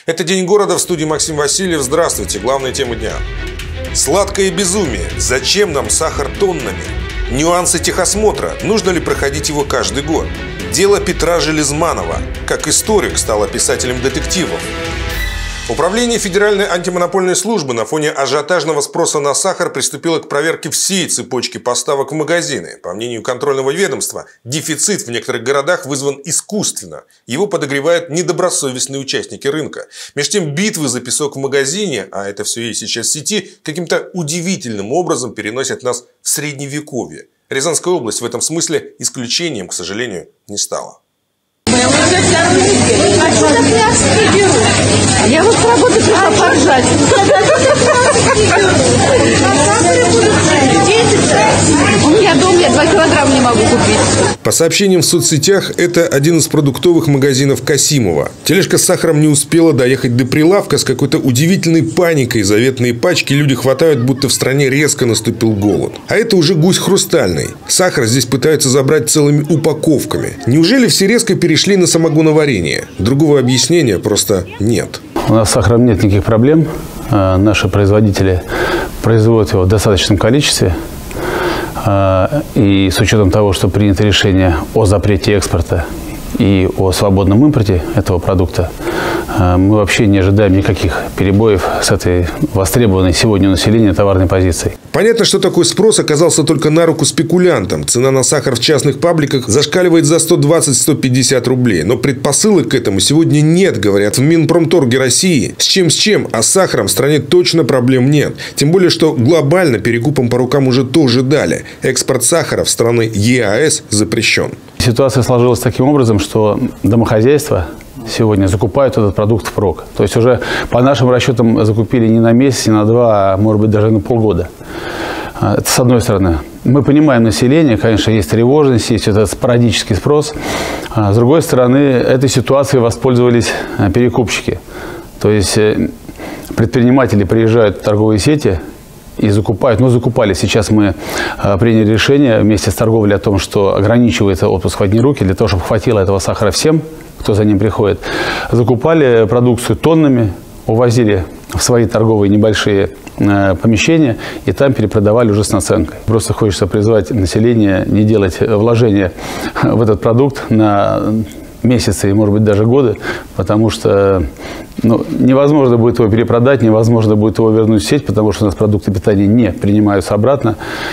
Это «День города», в студии Максим Васильев. Здравствуйте. Главные темы дня. Сладкое безумие. Зачем нам сахар тоннами? Нюансы техосмотра. Нужно ли проходить его каждый год? Дело Петра Железманова. Как историк стал писателем детективов. Управление Федеральной антимонопольной службы на фоне ажиотажного спроса на сахар приступило к проверке всей цепочки поставок в магазины. По мнению контрольного ведомства, дефицит в некоторых городах вызван искусственно. Его подогревают недобросовестные участники рынка. Между тем, битвы за песок в магазине, а это все есть сейчас в сети, каким-то удивительным образом переносят нас в Средневековье. Рязанская область в этом смысле исключением, к сожалению, не стала. А что так мясо беру? Я вот с работы пришла поржать. У меня дома я 2 килограмма не могу купить. По сообщениям в соцсетях, это один из продуктовых магазинов Касимова. Тележка с сахаром не успела доехать до прилавка. С какой-то удивительной паникой заветные пачки люди хватают, будто в стране резко наступил голод. А это уже гусь хрустальный. Сахар здесь пытаются забрать целыми упаковками. Неужели все резко перешли на самогоноварение? Другого объяснения просто нет. У нас с сахаром нет никаких проблем. Наши производители производят его в достаточном количестве. И с учетом того, что принято решение о запрете экспорта и о свободном импорте этого продукта, мы вообще не ожидаем никаких перебоев с этой востребованной сегодня у населения товарной позицией. Понятно, что такой спрос оказался только на руку спекулянтам. Цена на сахар в частных пабликах зашкаливает за 120-150 рублей. Но предпосылок к этому сегодня нет, говорят в Минпромторге России. С чем, а с сахаром в стране точно проблем нет. Тем более, что глобально перекупом по рукам уже тоже дали. Экспорт сахара в страны ЕАЭС запрещен. Ситуация сложилась таким образом, что домохозяйства сегодня закупают этот продукт впрок. То есть уже по нашим расчетам закупили не на месяц, не на 2, а может быть даже на полгода. Это с одной стороны. Мы понимаем население, конечно, есть тревожность, есть этот спорадический спрос. А с другой стороны, этой ситуацией воспользовались перекупщики. То есть предприниматели приезжают в торговые сети и закупают. Ну, закупали. Сейчас мы приняли решение вместе с торговлей о том, что ограничивается отпуск в одни руки, для того, чтобы хватило этого сахара всем, кто за ним приходит. Закупали продукцию тоннами, увозили в свои торговые небольшие помещения и там перепродавали уже с наценкой. Просто хочется призвать население не делать вложения в этот продукт на месяцы и, может быть, даже годы, потому что невозможно будет его перепродать, невозможно будет его вернуть в сеть, потому что у нас продукты питания не принимаются обратно.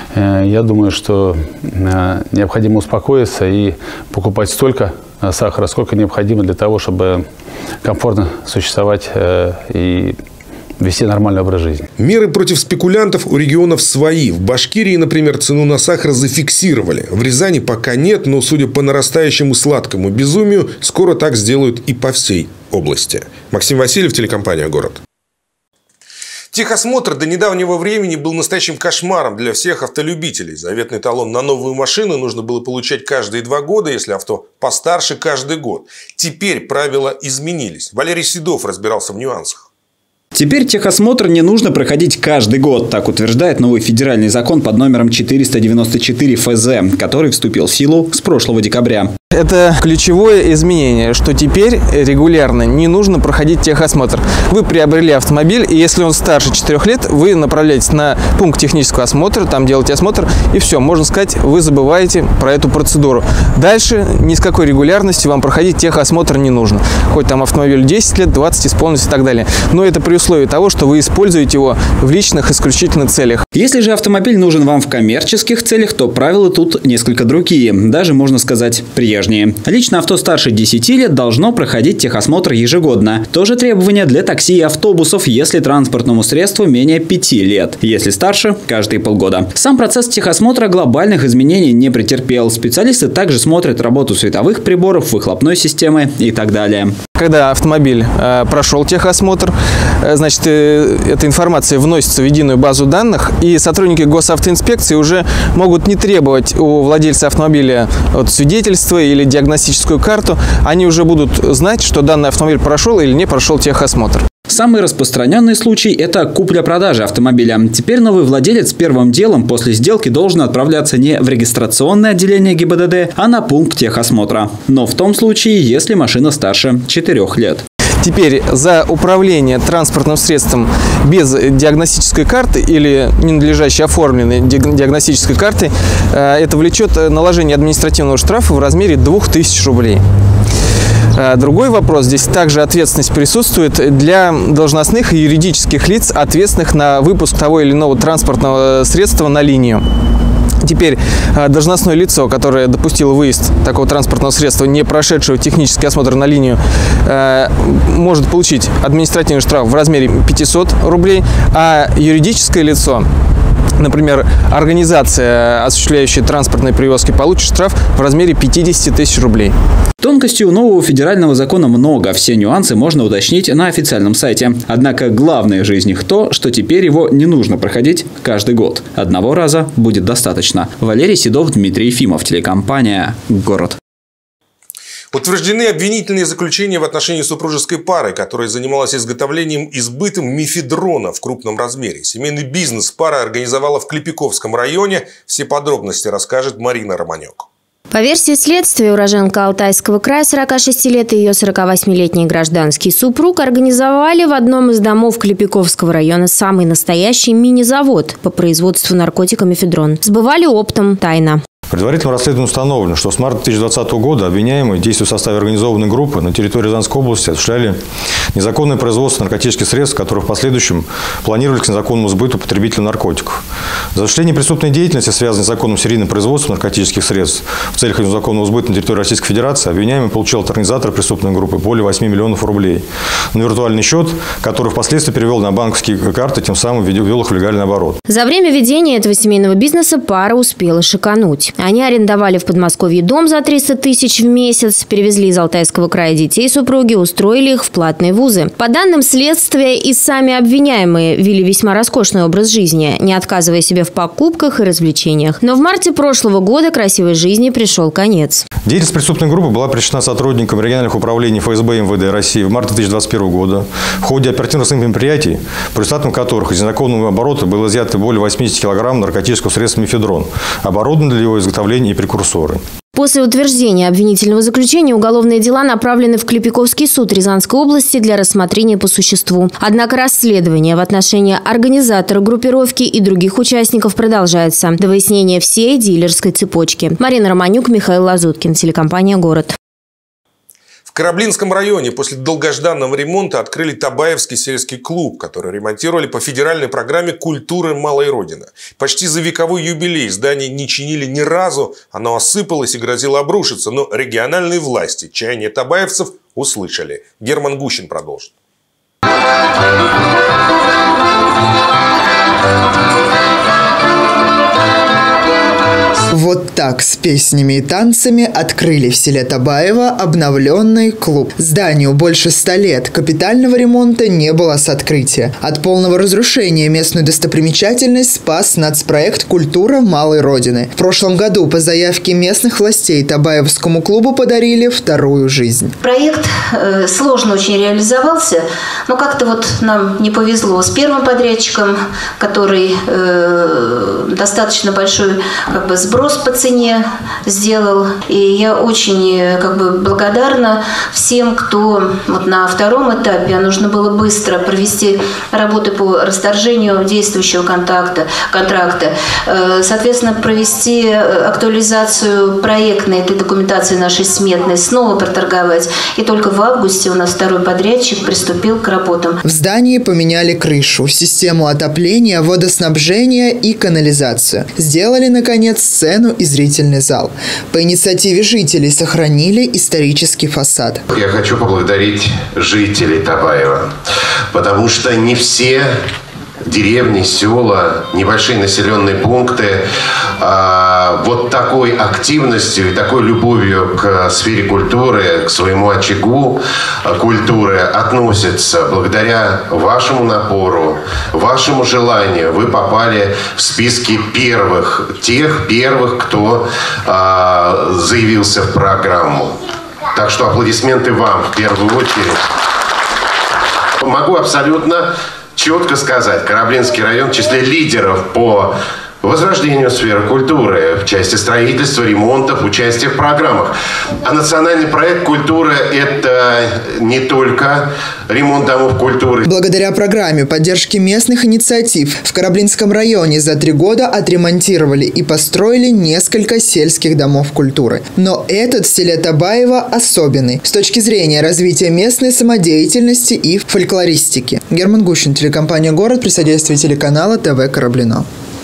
Я думаю, что необходимо успокоиться и покупать столько сахара, сколько необходимо для того, чтобы комфортно существовать и вести нормальный образ жизни. Меры против спекулянтов у регионов свои. В Башкирии, например, цену на сахар зафиксировали. В Рязани пока нет, но, судя по нарастающему сладкому безумию, скоро так сделают и по всей области. Максим Васильев, телекомпания «Город». Техосмотр до недавнего времени был настоящим кошмаром для всех автолюбителей. Заветный талон на новую машину нужно было получать каждые 2 года, если авто постарше – каждый год. Теперь правила изменились. Валерий Седов разбирался в нюансах. Теперь техосмотр не нужно проходить каждый год, так утверждает новый федеральный закон под номером 494 ФЗ, который вступил в силу с прошлого декабря. Это ключевое изменение, что теперь регулярно не нужно проходить техосмотр. Вы приобрели автомобиль, и если он старше 4 лет, вы направляетесь на пункт технического осмотра, там делаете осмотр, и все, можно сказать, вы забываете про эту процедуру. Дальше ни с какой регулярностью вам проходить техосмотр не нужно. Хоть там автомобиль 10 лет, 20 исполнилось и так далее. Но это при условии того, что вы используете его в личных исключительно целях. Если же автомобиль нужен вам в коммерческих целях, то правила тут несколько другие, даже, можно сказать, прежние. Лично авто старше 10 лет должно проходить техосмотр ежегодно. То же требование для такси и автобусов, если транспортному средству менее 5 лет. Если старше – каждые полгода. Сам процесс техосмотра глобальных изменений не претерпел. Специалисты также смотрят работу световых приборов, выхлопной системы и так далее. Когда автомобиль прошел техосмотр, значит, эта информация вносится в единую базу данных, и сотрудники госавтоинспекции уже могут не требовать у владельца автомобиля свидетельства или диагностическую карту. Они уже будут знать, что данный автомобиль прошел или не прошел техосмотр. Самый распространенный случай – это купля-продажа автомобиля. Теперь новый владелец первым делом после сделки должен отправляться не в регистрационное отделение ГИБДД, а на пункт техосмотра. Но в том случае, если машина старше 4 лет. Теперь за управление транспортным средством без диагностической карты или ненадлежащей оформленной диагностической карты это влечет наложение административного штрафа в размере 2000 рублей. Другой вопрос. Здесь также ответственность присутствует для должностных и юридических лиц, ответственных на выпуск того или иного транспортного средства на линию. Теперь должностное лицо, которое допустило выезд такого транспортного средства, не прошедшего технический осмотр на линию, может получить административный штраф в размере 500 рублей, а юридическое лицо, например, организация, осуществляющая транспортные перевозки, получит штраф в размере 50 тысяч рублей. Тонкостей у нового федерального закона много, все нюансы можно уточнить на официальном сайте. Однако главное же из них то, что теперь его не нужно проходить каждый год. Одного раза будет достаточно. Валерий Седов, Дмитрий Ефимов, телекомпания «Город». Утверждены обвинительные заключения в отношении супружеской пары, которая занималась изготовлением и сбытом мефедрона в крупном размере. Семейный бизнес пара организовала в Клепиковском районе. Все подробности расскажет Марина Романюк. По версии следствия, уроженка Алтайского края, 46 лет, и ее 48-летний гражданский супруг организовали в одном из домов Клепиковского района самый настоящий мини-завод по производству наркотика мефедрон. Сбывали оптом, тайно. Предварительно расследованием установлено, что с марта 2020 года обвиняемые, действуя в составе организованной группы, на территории Рязанской области осуществляли незаконное производство наркотических средств, которые в последующем планировались к незаконному сбыту потребителям наркотиков. За осуществление преступной деятельности, связанной с законным серийным производством наркотических средств в целях незаконного сбыта на территории Российской Федерации, обвиняемый получил от организатора преступной группы более 8 миллионов рублей на виртуальный счет, который впоследствии перевел на банковские карты, тем самым ввел их в легальный оборот. За время ведения этого семейного бизнеса пара успела шикануть. Они арендовали в Подмосковье дом за 300 тысяч в месяц, перевезли из Алтайского края детей супруги, устроили их в платные вузы. По данным следствия, и сами обвиняемые вели весьма роскошный образ жизни, не отказывая себе в покупках и развлечениях. Но в марте прошлого года красивой жизни пришел конец. Деятельность преступной группы была пресечена сотрудникам региональных управлений ФСБ и МВД России в марте 2021 года в ходе оперативно-розыскных мероприятий, по результатам которых из незаконного оборота было изъято более 80 килограмм наркотического средства мефедрон, оборудовано для его изготовления и прекурсоры. После утверждения обвинительного заключения уголовные дела направлены в Клепиковский суд Рязанской области для рассмотрения по существу. Однако расследование в отношении организатора группировки и других участников продолжается до выяснения всей дилерской цепочки. Марина Романюк, Михаил Лазуткин, телекомпания «Город». В Кораблинском районе после долгожданного ремонта открыли Табаевский сельский клуб, который ремонтировали по федеральной программе «Культуры малой Родины». Почти за вековой юбилей здание не чинили ни разу, оно осыпалось и грозило обрушиться, но региональные власти чаяния табаевцев услышали. Герман Гущин продолжит. Вот так с песнями и танцами открыли в селе Табаево обновленный клуб. Зданию больше 100 лет, капитального ремонта не было с открытия. От полного разрушения местную достопримечательность спас нацпроект «Культура малой Родины». В прошлом году по заявке местных властей Табаевскому клубу подарили вторую жизнь. Проект сложно очень реализовался, но как-то вот нам не повезло с первым подрядчиком, который достаточно большой сброс по цене сделал. И я очень благодарна всем, кто на втором этапе, а нужно было быстро провести работы по расторжению действующего контракта, соответственно, провести актуализацию проектной этой документации нашей сметной, снова проторговать. И только в августе у нас второй подрядчик приступил к работам. В здании поменяли крышу, систему отопления, водоснабжения и канализацию. Сделали, наконец, сцену и зрительный зал. По инициативе жителей сохранили исторический фасад. Я хочу поблагодарить жителей Табаева, потому что не все деревни, села, небольшие населенные пункты вот такой активностью и такой любовью к сфере культуры, к своему очагу культуры относятся. Благодаря вашему напору, вашему желанию вы попали в списки тех первых, кто заявился в программу. Так что аплодисменты вам в первую очередь. Могу абсолютно четко сказать, Кораблинский район в числе лидеров по возрождению сферы культуры в части строительства, ремонтов, участия в программах. А национальный проект «Культура» – это не только ремонт домов культуры. Благодаря программе поддержки местных инициатив в Кораблинском районе за 3 года отремонтировали и построили несколько сельских домов культуры. Но этот в селе Табаево особенный с точки зрения развития местной самодеятельности и фольклористики. Герман Гущин, телекомпания «Город», при содействии телеканала ТВ «Кораблино».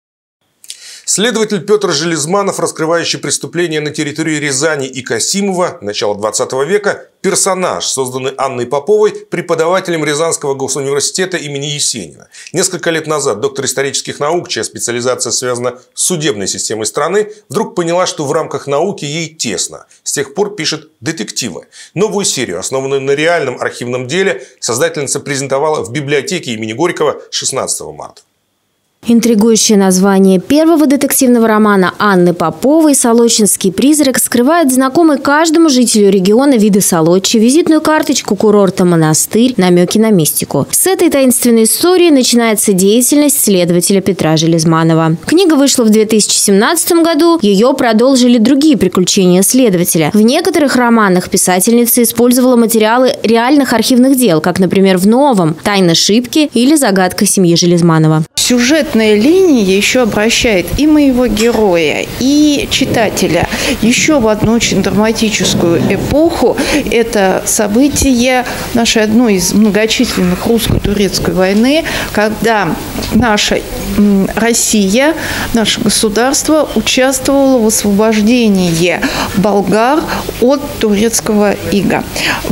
Следователь Петр Железманов, раскрывающий преступления на территории Рязани и Касимова начала 20 века, персонаж, созданный Анной Поповой, преподавателем Рязанского госуниверситета имени Есенина. Несколько лет назад доктор исторических наук, чья специализация связана с судебной системой страны, вдруг поняла, что в рамках науки ей тесно. С тех пор пишет детективы. Новую серию, основанную на реальном архивном деле, создательница презентовала в библиотеке имени Горького 16 марта. Интригующее название первого детективного романа Анны Поповой «Солочинский призрак» скрывает знакомый каждому жителю региона виды Солочи, визитную карточку курорта «Монастырь», намеки на мистику. С этой таинственной истории начинается деятельность следователя Петра Железманова. Книга вышла в 2017 году, ее продолжили другие приключения следователя. В некоторых романах писательница использовала материалы реальных архивных дел, как, например, в новом «Тайна Шипки» или «Загадка семьи Железманова». Сюжетная линия еще обращает и моего героя, и читателя еще в одну очень драматическую эпоху. Это событие нашей одной из многочисленных русско-турецкой войны, когда наша Россия, наше государство участвовало в освобождении болгар от турецкого ига.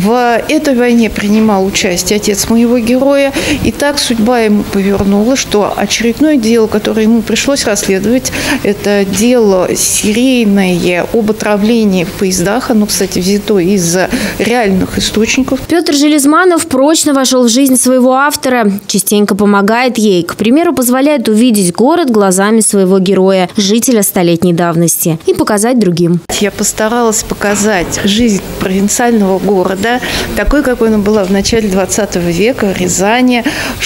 В этой войне принимал участие отец моего героя, и так судьба ему повернула, что очередное дело, которое ему пришлось расследовать, это дело серийное об отравлении в поездах. Оно, кстати, взято из реальных источников. Петр Железманов прочно вошел в жизнь своего автора, частенько помогает ей. К примеру, позволяет увидеть город глазами своего героя, жителя столетней давности, и показать другим. Я постаралась показать жизнь провинциального города, такой, какой она была в начале 20 века, Рязани,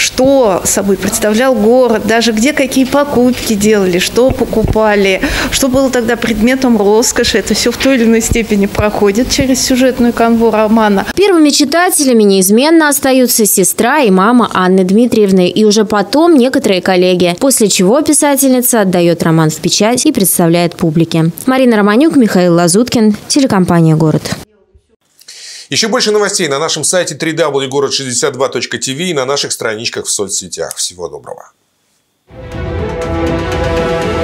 что собой представлял город, даже где какие покупки делали, что покупали, что было тогда предметом роскоши. Это все в той или иной степени проходит через сюжетную канву романа. Первыми читателями неизменно остаются сестра и мама Анны Дмитриевны, и уже потом некоторые коллеги, после чего писательница отдает роман в печать и представляет публике. Марина Романюк, Михаил Лазуткин, телекомпания «Город». Еще больше новостей на нашем сайте www.город62.tv и на наших страничках в соцсетях. Всего доброго.